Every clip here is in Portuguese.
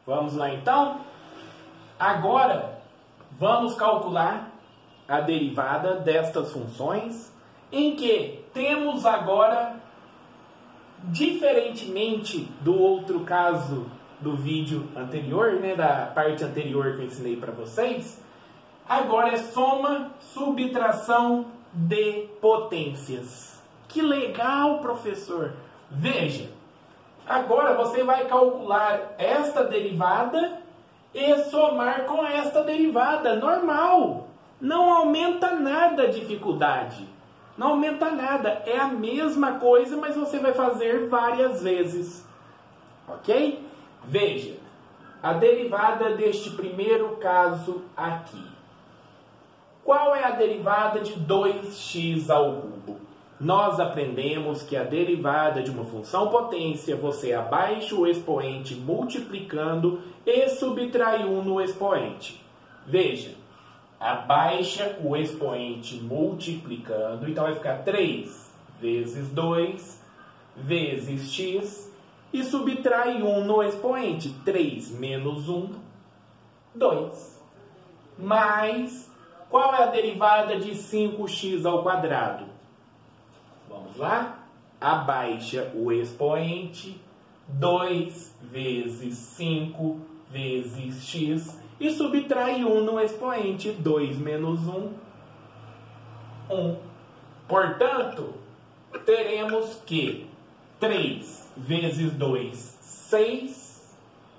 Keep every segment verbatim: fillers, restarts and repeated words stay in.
Vamos lá então? Agora, vamos calcular a derivada destas funções, em que temos agora, diferentemente do outro caso do vídeo anterior, né, da parte anterior que eu ensinei para vocês, agora é soma, subtração de potências. Que legal, professor! Veja, agora você vai calcular esta derivada e somar com esta derivada, normal. Não aumenta nada a dificuldade. Não aumenta nada. É a mesma coisa, mas você vai fazer várias vezes. Ok? Veja, a derivada deste primeiro caso aqui. Qual é a derivada de dois x ao cubo? Nós aprendemos que a derivada de uma função potência, você abaixa o expoente multiplicando e subtrai um no expoente. Veja, abaixa o expoente multiplicando, então vai ficar três vezes dois vezes x e subtrai um no expoente. três menos um, dois. Mais, qual é a derivada de cinco x ao quadrado? Vamos lá? Abaixa o expoente, dois vezes cinco vezes x e subtrai um no expoente. dois menos um, um. Portanto, teremos que três vezes dois, seis,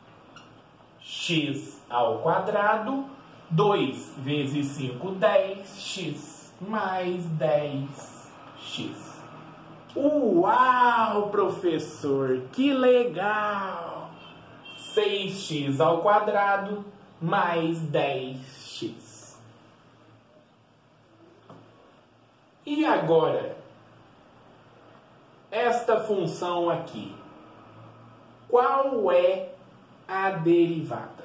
x ao quadrado, dois vezes cinco, dez, x, mais dez x. Uau, professor, que legal! seis x ao quadrado mais dez x. E agora, esta função aqui, qual é a derivada?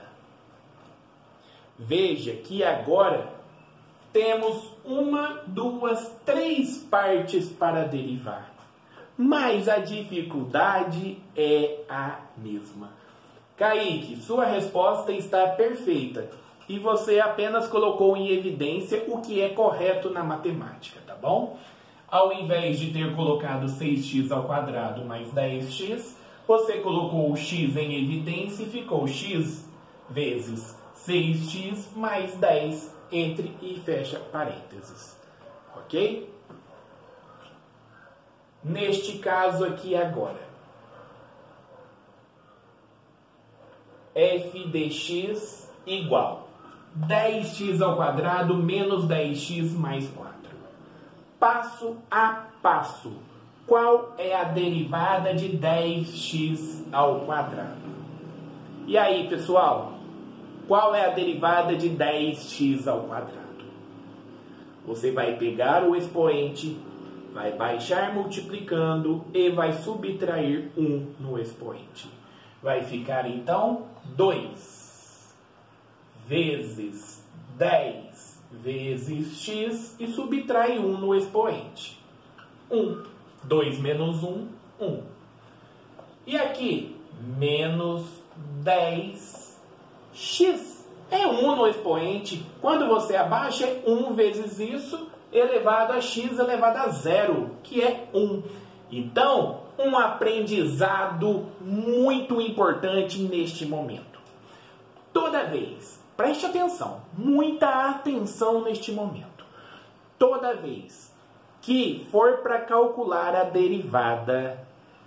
Veja que agora temos uma, duas, três partes para derivar. Mas a dificuldade é a mesma. Kaique, sua resposta está perfeita. E você apenas colocou em evidência o que é correto na matemática, tá bom? Ao invés de ter colocado seis x ao quadrado mais dez x, você colocou o x em evidência e ficou x vezes seis x mais dez, entre e fecha parênteses. Ok? Neste caso aqui agora, f de x igual dez x ao quadrado menos dez x mais quatro. Passo a passo. Qual é a derivada de dez x ao quadrado? E aí, pessoal? Qual é a derivada de dez x ao quadrado? Você vai pegar o expoente, vai baixar multiplicando e vai subtrair um no expoente. Vai ficar, então, dois vezes dez vezes x e subtrai um no expoente. um. dois menos um, um. E aqui, menos dez x. É um no expoente. Quando você abaixa, é um vezes isso elevado a x elevado a zero, que é um. Então, um aprendizado muito importante neste momento. Toda vez, preste atenção, muita atenção neste momento. Toda vez que for para calcular a derivada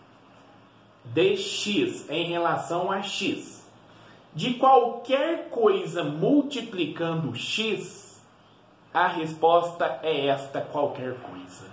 de x em relação a x, de qualquer coisa multiplicando x, a resposta é esta qualquer coisa.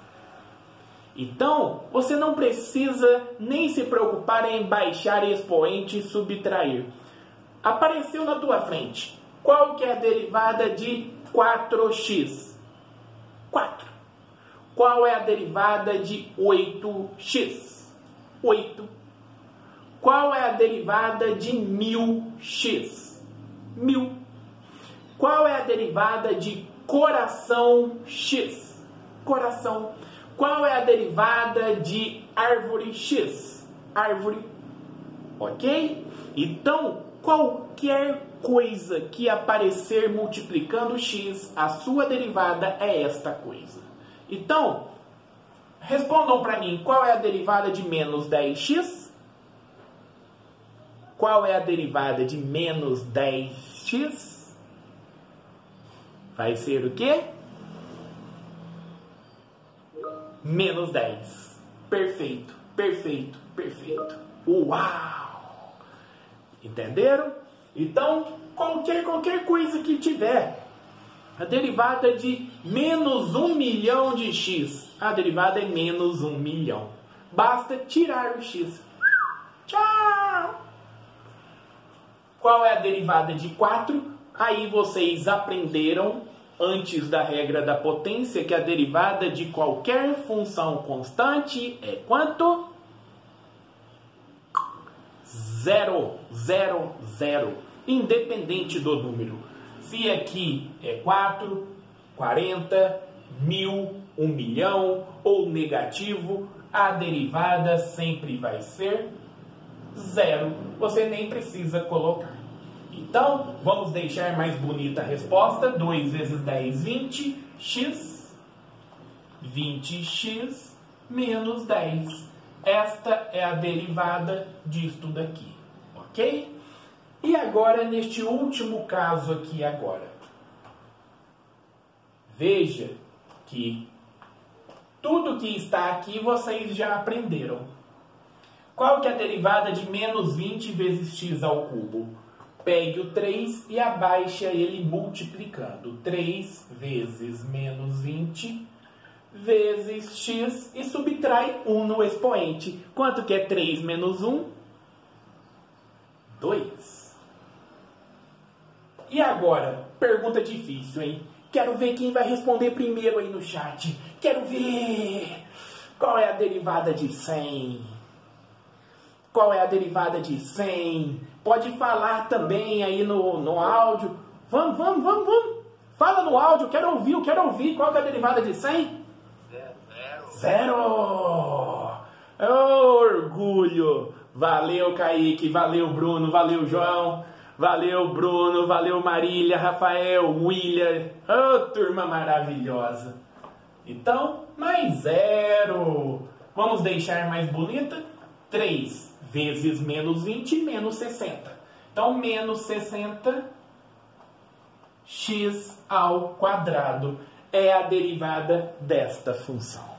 Então, você não precisa nem se preocupar em baixar expoente e subtrair. Apareceu na tua frente. Qual que é a derivada de quatro x? quatro. Qual é a derivada de oito x? oito. Qual é a derivada de mil x? mil. Qual é a derivada de coração x? Coração. Qual é a derivada de árvore x? Árvore. Ok? Então, Qualquer coisa que aparecer multiplicando x, a sua derivada é esta coisa. Então, respondam para mim, qual é a derivada de menos dez x? Qual é a derivada de menos dez x? Vai ser o quê? Menos dez. Perfeito, perfeito, perfeito. Uau! Entenderam? Então, qualquer, qualquer coisa que tiver a derivada de menos um milhão de x, a derivada é menos um milhão. Basta tirar o x. Tchau! Qual é a derivada de quatro? Aí vocês aprenderam, antes da regra da potência, que a derivada de qualquer função constante é quanto? Zero, zero, zero, independente do número. Se aqui é quatro, quarenta, mil, um milhão ou negativo, a derivada sempre vai ser zero. Você nem precisa colocar. Então, vamos deixar mais bonita a resposta. dois vezes dez, vinte, x, vinte x menos dez. Esta é a derivada disto daqui, ok? E agora, neste último caso aqui agora. Veja que tudo que está aqui vocês já aprenderam. Qual que é a derivada de menos vinte vezes x ao cubo? Pegue o três e abaixe ele multiplicando. três vezes menos vinte vezes x e subtrai um no expoente. Quanto que é três menos um? dois. E agora, pergunta difícil, hein? Quero ver quem vai responder primeiro aí no chat. Quero ver qual é a derivada de cem. Qual é a derivada de cem? Pode falar também aí no, no áudio. Vamos, vamos, vamos, vamos. Fala no áudio, quero ouvir, eu quero ouvir. Qual que é a derivada de cem? Zero! Oh, orgulho! Valeu, Kaique, valeu, Bruno, valeu, João, valeu, Bruno, valeu, Marília, Rafael, William. Oh, turma maravilhosa! Então, mais zero. Vamos deixar mais bonita? três vezes menos vinte, menos sessenta. Então, menos sessenta x ao quadrado é a derivada desta função.